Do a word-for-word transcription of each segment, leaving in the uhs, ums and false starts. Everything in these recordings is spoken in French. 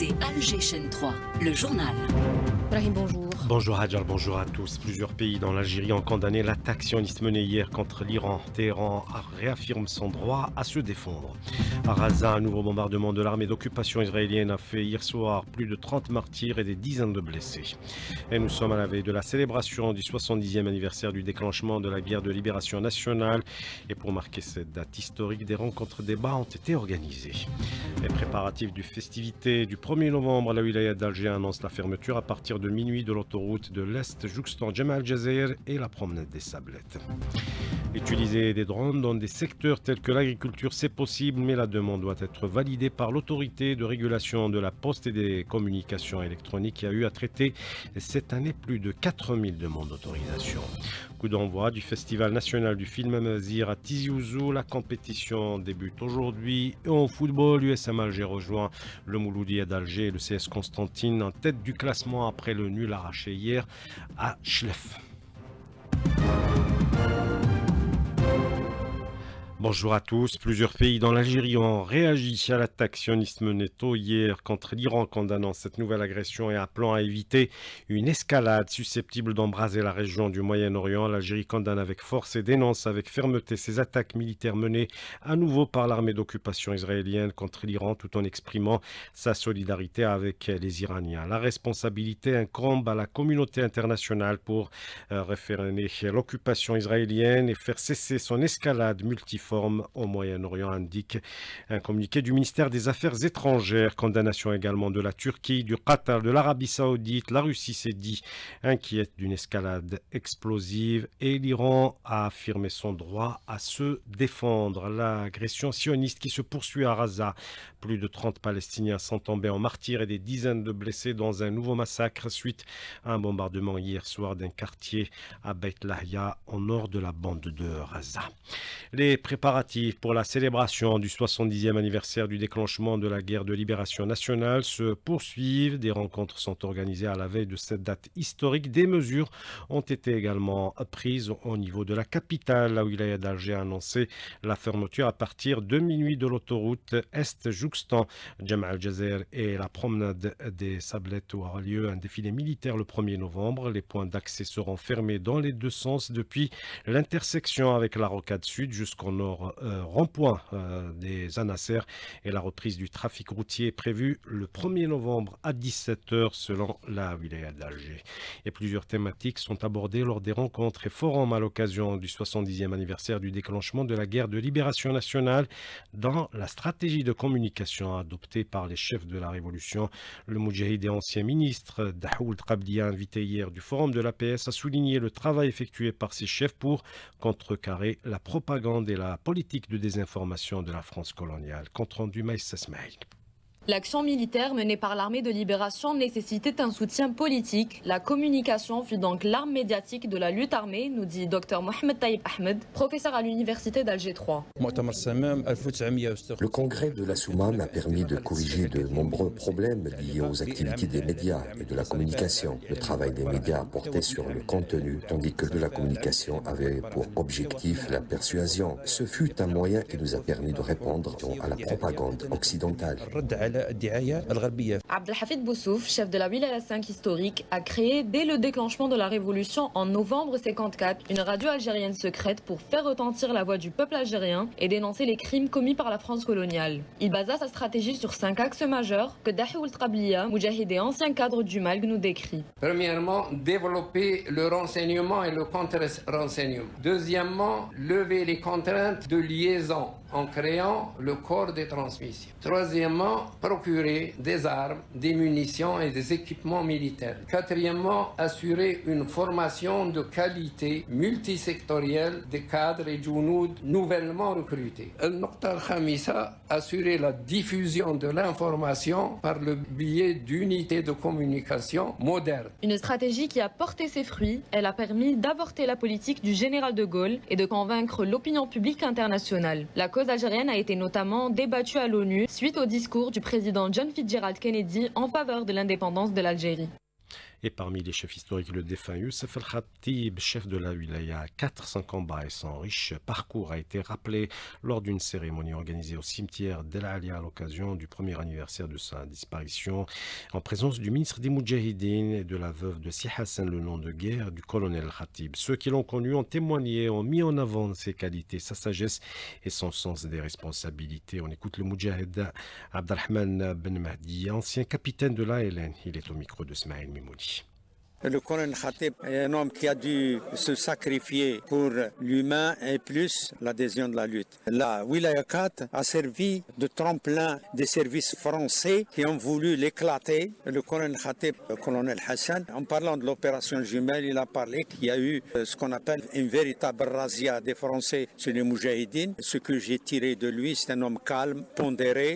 écoutez Alger Chaîne trois, le journal. Brahim, bonjour. Bonjour Hadjar, bonjour à tous. Plusieurs pays dans l'Algérie ont condamné l'attaque sioniste menée hier contre l'Iran. Téhéran réaffirme son droit à se défendre. À Gaza, un nouveau bombardement de l'armée d'occupation israélienne a fait hier soir plus de trente martyrs et des dizaines de blessés. Et nous sommes à la veille de la célébration du soixante-dixième anniversaire du déclenchement de la guerre de libération nationale. Et pour marquer cette date historique, des rencontres débats ont été organisées. Les préparatifs du festivité du premier novembre, la wilaya d'Alger annonce la fermeture à partir de minuit de l'autoroute de l'Est jouxtant Jemaa el-Jazair et la promenade des Sablettes. Utiliser des drones dans des secteurs tels que l'agriculture, c'est possible, mais la demande doit être validée par l'autorité de régulation de la poste et des communications électroniques qui a eu à traiter cette année plus de quatre mille demandes d'autorisation. Coup d'envoi du Festival national du film Amazir à Tizi Ouzou. La compétition débute aujourd'hui. Et en football, l'U S M Alger rejoint le Mouloudia d'Alger et le C S Constantine en tête du classement après le nul arraché hier à Chlef. Bonjour à tous. Plusieurs pays dans l'Algérie ont réagi à l'attaque sioniste menée tôt hier contre l'Iran, condamnant cette nouvelle agression et appelant à éviter une escalade susceptible d'embraser la région du Moyen-Orient. L'Algérie condamne avec force et dénonce avec fermeté ces attaques militaires menées à nouveau par l'armée d'occupation israélienne contre l'Iran, tout en exprimant sa solidarité avec les Iraniens. La responsabilité incombe à la communauté internationale pour euh, réfréner l'occupation israélienne et faire cesser son escalade multiforme au Moyen-Orient, indique un communiqué du ministère des Affaires étrangères. Condamnation également de la Turquie, du Qatar, de l'Arabie Saoudite. La Russie s'est dit inquiète d'une escalade explosive et l'Iran a affirmé son droit à se défendre. L'agression sioniste qui se poursuit à Gaza. Plus de trente Palestiniens sont tombés en martyrs et des dizaines de blessés dans un nouveau massacre suite à un bombardement hier soir d'un quartier à Beit Lahia au nord de la bande de Gaza. Les préparatifs pour la célébration du soixante-dixième anniversaire du déclenchement de la guerre de libération nationale se poursuivent. Des rencontres sont organisées à la veille de cette date historique. Des mesures ont été également prises au niveau de la capitale. La wilaya d'Alger a annoncé la fermeture à partir de minuit de l'autoroute Est jouxtant Jemaa el-Jazair et la promenade des Sablettes où aura lieu un défilé militaire le premier novembre. Les points d'accès seront fermés dans les deux sens depuis l'intersection avec la rocade sud jusqu'au nord euh, rond-point euh, des Anasser, et la reprise du trafic routier est prévue le premier novembre à dix-sept heures selon la wilaya d'Alger. Et plusieurs thématiques sont abordées lors des rencontres et forums à l'occasion du soixante-dixième anniversaire du déclenchement de la guerre de libération nationale. Dans la stratégie de communication adoptée par les chefs de la révolution, le moudjahid et ancien ministre Dahoul Trablia, invité hier du forum de l'A P S, a souligné le travail effectué par ses chefs pour contrecarrer la propagande et la politique de désinformation de la France coloniale. Compte rendu Maïs Esmaïl. L'action militaire menée par l'armée de libération nécessitait un soutien politique. La communication fut donc l'arme médiatique de la lutte armée, nous dit Dr Mohamed Taïb Ahmed, professeur à l'université d'Alger trois. Le congrès de la Soumane a permis de corriger de nombreux problèmes liés aux activités des médias et de la communication. Le travail des médias portait sur le contenu, tandis que de la communication avait pour objectif la persuasion. Ce fut un moyen qui nous a permis de répondre à la propagande occidentale. Abdelhafid Boussouf, chef de la wilaya cinq historique, a créé dès le déclenchement de la révolution en novembre cinquante-quatre une radio algérienne secrète pour faire retentir la voix du peuple algérien et dénoncer les crimes commis par la France coloniale. Il basa sa stratégie sur cinq axes majeurs que Dahoul Trablia, moudjahid et ancien cadre du Malg, nous décrit. Premièrement, développer le renseignement et le contre-renseignement. Deuxièmement, lever les contraintes de liaison en créant le corps des transmissions. Troisièmement, procurer des armes, des munitions et des équipements militaires. Quatrièmement, assurer une formation de qualité multisectorielle des cadres et djounoud nouvellement recrutés. Al-Noqta al-Khamisa, assurer la diffusion de l'information par le biais d'unités de communication modernes. Une stratégie qui a porté ses fruits. Elle a permis d'avorter la politique du général de Gaulle et de convaincre l'opinion publique internationale. La cause algérienne a été notamment débattue à l'ONU suite au discours du président John Fitzgerald Kennedy en faveur de l'indépendance de l'Algérie. Et parmi les chefs historiques, le défunt Youssef El-Khatib, chef de la wilaya, quatre cents combats et son riche parcours a été rappelé lors d'une cérémonie organisée au cimetière d'El Alia à l'occasion du premier anniversaire de sa disparition, en présence du ministre des Moudjahidines et de la veuve de Si Hassan, le nom de guerre du colonel Khatib. Ceux qui l'ont connu ont témoigné, ont mis en avant ses qualités, sa sagesse et son sens des responsabilités. On écoute le Moudjahid Abdelrahman Ben Mahdi, ancien capitaine de l'A L N. Il est au micro de Smaïl Mimouni. Le colonel Khatib est un homme qui a dû se sacrifier pour l'humain et plus l'adhésion de la lutte. La Wilaya quatre a servi de tremplin des services français qui ont voulu l'éclater. Le colonel Khatib, le colonel Hassan, en parlant de l'opération jumelle, il a parlé qu'il y a eu ce qu'on appelle une véritable razzia des Français sur les Moudjahidines. Ce que j'ai tiré de lui, c'est un homme calme, pondéré.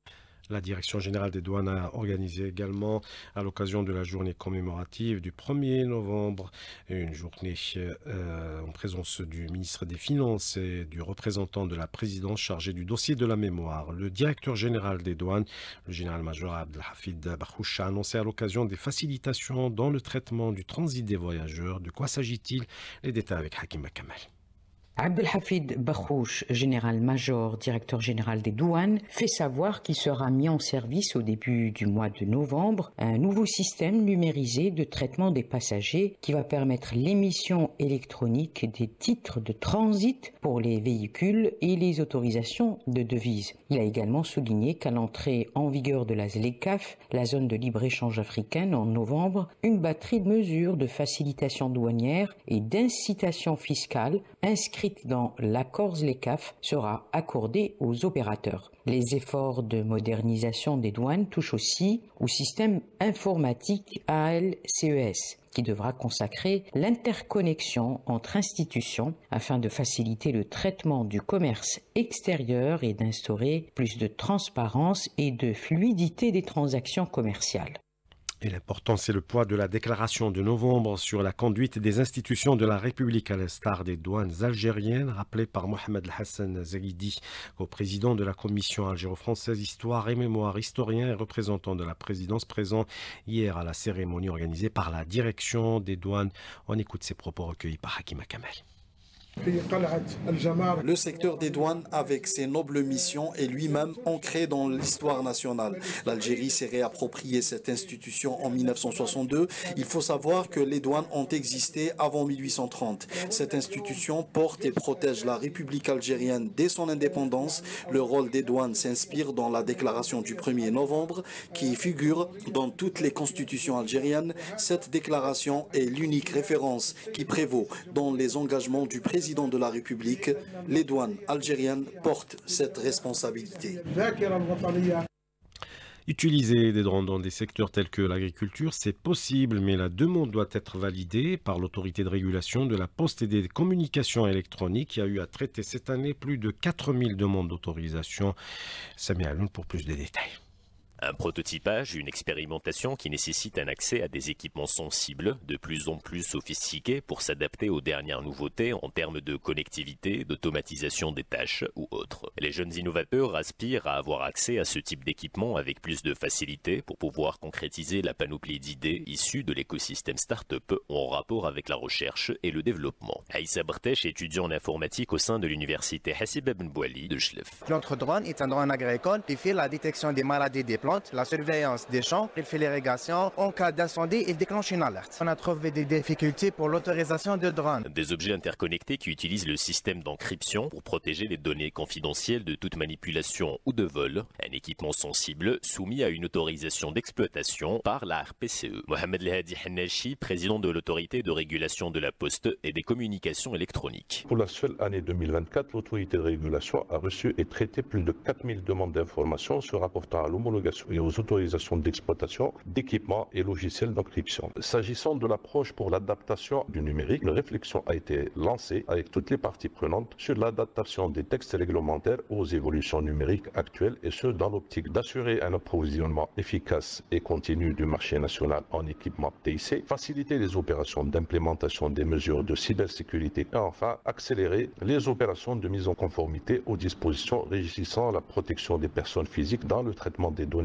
La Direction générale des douanes a organisé également, à l'occasion de la journée commémorative du premier novembre, une journée euh, en présence du ministre des Finances et du représentant de la présidence chargé du dossier de la mémoire. Le directeur général des douanes, le général-major Abdelhafid Bakhouch, a annoncé à l'occasion des facilitations dans le traitement du transit des voyageurs. De quoi s'agit-il? Les détails avec Hakim Kamal. Abdelhafid Bakhouch, général-major, directeur général des douanes, fait savoir qu'il sera mis en service au début du mois de novembre un nouveau système numérisé de traitement des passagers qui va permettre l'émission électronique des titres de transit pour les véhicules et les autorisations de devises. Il a également souligné qu'à l'entrée en vigueur de la ZLECAf, la zone de libre-échange africaine en novembre, une batterie de mesures de facilitation douanière et d'incitation fiscale inscrite dans l'accord ZLECAf sera accordé aux opérateurs. Les efforts de modernisation des douanes touchent aussi au système informatique A L C E S, qui devra consacrer l'interconnexion entre institutions afin de faciliter le traitement du commerce extérieur et d'instaurer plus de transparence et de fluidité des transactions commerciales. Et l'important, c'est le poids de la déclaration de novembre sur la conduite des institutions de la République à l'instar des douanes algériennes, rappelée par Mohamed Hassan Zaghidi, co-président de la commission algéro-française Histoire et Mémoire, historien et représentant de la présidence présent hier à la cérémonie organisée par la direction des douanes. On écoute ses propos recueillis par Hakim Kamal. Le secteur des douanes, avec ses nobles missions, est lui-même ancré dans l'histoire nationale. L'Algérie s'est réapproprié cette institution en mille neuf cent soixante-deux. Il faut savoir que les douanes ont existé avant mille huit cent trente. Cette institution porte et protège la République algérienne dès son indépendance. Le rôle des douanes s'inspire dans la déclaration du premier novembre, qui figure dans toutes les constitutions algériennes. Cette déclaration est l'unique référence qui prévaut dans les engagements du président président de la République. Les douanes algériennes portent cette responsabilité. Utiliser des drones dans des secteurs tels que l'agriculture, c'est possible, mais la demande doit être validée par l'autorité de régulation de la poste et des communications électroniques qui a eu à traiter cette année plus de quatre mille demandes d'autorisation. Samir Aloun pour plus de détails. Un prototypage, une expérimentation qui nécessite un accès à des équipements sensibles, de plus en plus sophistiqués pour s'adapter aux dernières nouveautés en termes de connectivité, d'automatisation des tâches ou autres. Les jeunes innovateurs aspirent à avoir accès à ce type d'équipement avec plus de facilité pour pouvoir concrétiser la panoplie d'idées issues de l'écosystème start-up en rapport avec la recherche et le développement. Aïssa Bartesh, étudiant en informatique au sein de l'université Hassib Ben Bouali de Chlef. Notre drone est un drone agricole qui fait la détection des maladies des plantes, la surveillance des champs, il fait l'irrigation. En cas d'incendie, il déclenche une alerte. On a trouvé des difficultés pour l'autorisation de drones. Des objets interconnectés qui utilisent le système d'encryption pour protéger les données confidentielles de toute manipulation ou de vol. Un équipement sensible soumis à une autorisation d'exploitation par la R P C E. Mohamed Lehadi Hannachi, président de l'autorité de régulation de la poste et des communications électroniques. Pour la seule année deux mille vingt-quatre, l'autorité de régulation a reçu et traité plus de quatre mille demandes d'informations se rapportant à l'homologation et aux autorisations d'exploitation d'équipements et logiciels d'encryption. S'agissant de l'approche pour l'adaptation du numérique, une réflexion a été lancée avec toutes les parties prenantes sur l'adaptation des textes réglementaires aux évolutions numériques actuelles et ce dans l'optique d'assurer un approvisionnement efficace et continu du marché national en équipement T I C, faciliter les opérations d'implémentation des mesures de cybersécurité et enfin accélérer les opérations de mise en conformité aux dispositions régissant la protection des personnes physiques dans le traitement des données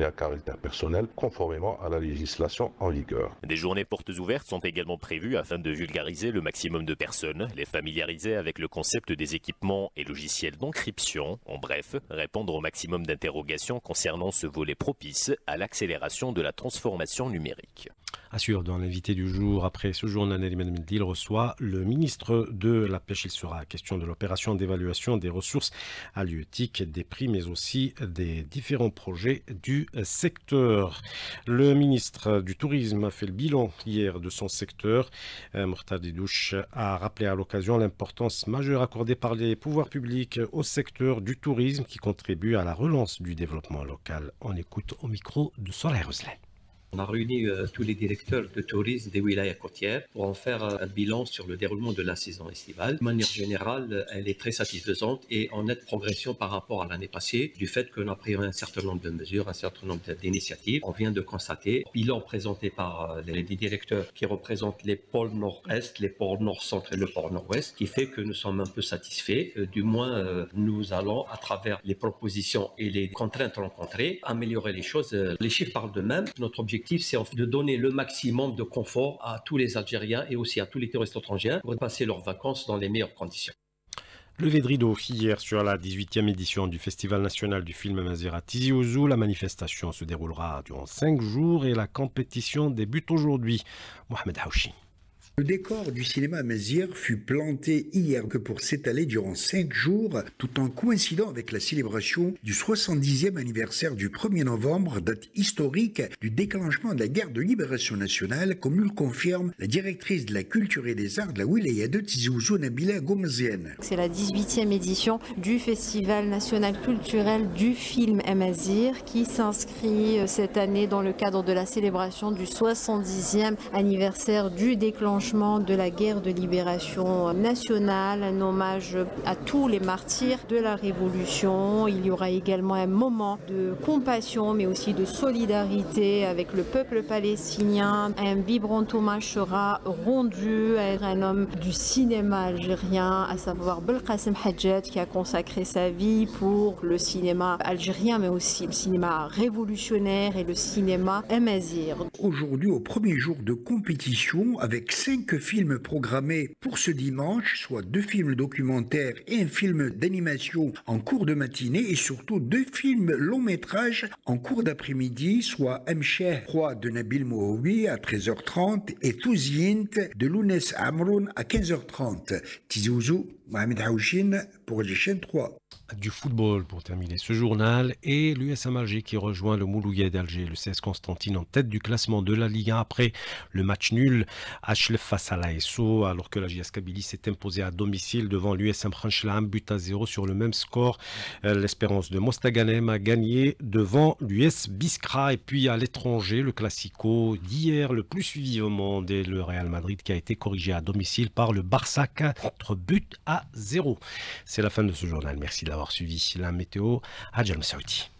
à caractère personnel, conformément à la législation en vigueur. Des journées portes ouvertes sont également prévues afin de vulgariser le maximum de personnes, les familiariser avec le concept des équipements et logiciels d'encryption, en bref, répondre au maximum d'interrogations concernant ce volet propice à l'accélération de la transformation numérique. Assure dans l'invité du jour, après ce journal, il reçoit le ministre de la Pêche. Il sera question de l'opération d'évaluation des ressources halieutiques, des prix, mais aussi des différents projets du secteur. Le ministre du Tourisme a fait le bilan hier de son secteur. Mortad Edouche a rappelé à l'occasion l'importance majeure accordée par les pouvoirs publics au secteur du tourisme qui contribue à la relance du développement local. On écoute au micro de Soleil Roselin. On a réuni euh, tous les directeurs de tourisme des wilayas côtières pour en faire euh, un bilan sur le déroulement de la saison estivale. De manière générale, elle est très satisfaisante et en nette progression par rapport à l'année passée, du fait qu'on a pris un certain nombre de mesures, un certain nombre d'initiatives. On vient de constater, bilan présenté par euh, les directeurs qui représentent les pôles nord-est, les pôles nord-centre et le pôle nord-ouest, qui fait que nous sommes un peu satisfaits. Euh, du moins, euh, nous allons, à travers les propositions et les contraintes rencontrées, améliorer les choses. Euh, les chiffres parlent d'eux-mêmes. Notre objectif, c'est de donner le maximum de confort à tous les Algériens et aussi à tous les touristes étrangers pour passer leurs vacances dans les meilleures conditions. Levé de rideau hier sur la dix-huitième édition du Festival national du film Amazigh à Tizi Ouzou. La manifestation se déroulera durant cinq jours et la compétition débute aujourd'hui. Mohamed Haouchi. Le décor du cinéma Amazigh fut planté hier que pour s'étaler durant cinq jours, tout en coïncidant avec la célébration du soixante-dixième anniversaire du premier novembre, date historique du déclenchement de la guerre de libération nationale, comme nous le confirme la directrice de la culture et des arts de la wilaya de Tizi Ouzou, Nabila Gomzienne. C'est la dix-huitième édition du Festival national culturel du film Amazigh qui s'inscrit cette année dans le cadre de la célébration du soixante-dixième anniversaire du déclenchement de la guerre de libération nationale, un hommage à tous les martyrs de la Révolution. Il y aura également un moment de compassion mais aussi de solidarité avec le peuple palestinien. Un vibrant hommage sera rendu à un homme du cinéma algérien, à savoir Belkacem Hadjad, qui a consacré sa vie pour le cinéma algérien mais aussi le cinéma révolutionnaire et le cinéma Amazigh. Aujourd'hui, au premier jour de compétition, avec cinq films programmés pour ce dimanche, soit deux films documentaires et un film d'animation en cours de matinée et surtout deux films long métrage en cours d'après-midi, soit Amcheh, roi de Nabil Mohawi à treize heures trente et Touzient de Lounès Amroun à quinze heures trente. Tizi Ouzou, Mohamed Haouchine pour les chaînes trois. Du football pour terminer ce journal et l'U S M Alger qui rejoint le Mouloudia d'Alger, le C S Constantine en tête du classement de la Ligue un après le match nul à Chlef face à l'A S O, alors que la J S Kabylie s'est imposée à domicile devant l'U S M Khanchla un but à zéro sur le même score. L'Espérance de Mostaganem a gagné devant l'U S Biskra. Et puis à l'étranger, le Classico d'hier, le plus suivi au monde, et le Real Madrid qui a été corrigé à domicile par le Barça quatre buts à zéro. C'est la fin de ce journal. Merci de l'avoir suivi. La météo, Adjal Messaouti.